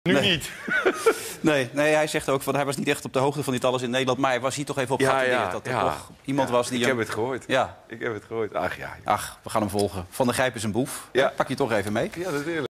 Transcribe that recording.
Nu niet. Nee, hij zegt ook van hij was niet echt op de hoogte van dit alles in Nederland. Maar hij was hier toch even op geattendeerd dat er toch iemand was die... Ik heb het gehoord. Ja. Ik heb het gehoord. Ach ja. Ach, we gaan hem volgen. Van der Gijp is een boef. Ja. Pak je toch even mee. Ja, natuurlijk.